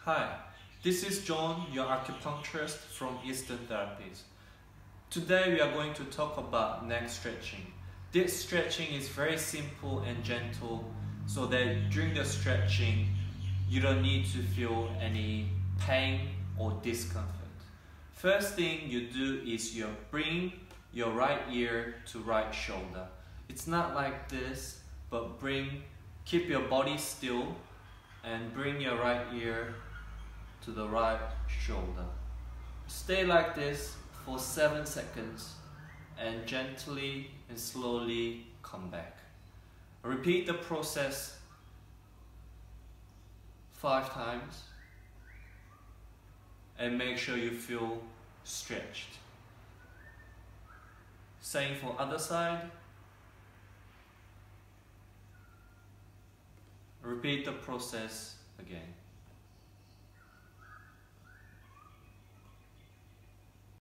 Hi, this is John, your acupuncturist from Eastern Therapies. Today we are going to talk about neck stretching. This stretching is very simple and gentle so that during the stretching you don't need to feel any pain or discomfort. First thing you do is you bring your right ear to right shoulder. It's not like this, but keep your body still and bring your right ear to the right shoulder. Stay like this for 7 seconds and gently and slowly come back. Repeat the process 5 times and make sure you feel stretched. Same for other side. Repeat the process again.